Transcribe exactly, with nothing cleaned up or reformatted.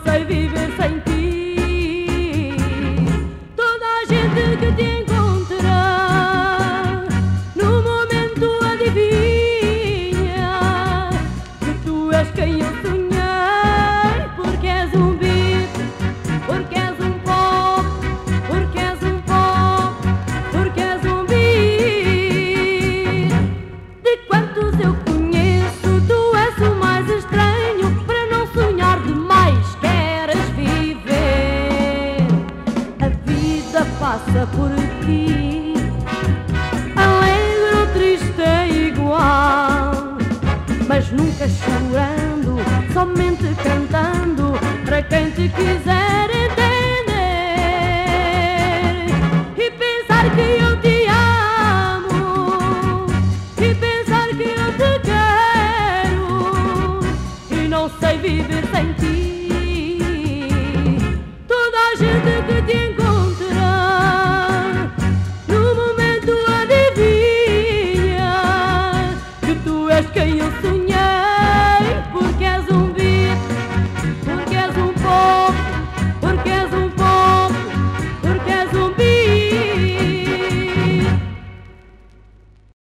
sei viver sem ti. Toda a gente que te encontrar no momento adivinha que tu és quem eu sonhei, porque és um beat, porque és um pop, porque és um pop, porque és um beat. De quantos eu conheço, tu és o mais estranho. Para não sonhar demais, queres viver. A vida passa por ti, alegre ou triste é igual, mas nunca chorando, somente cantando para quem te quiser.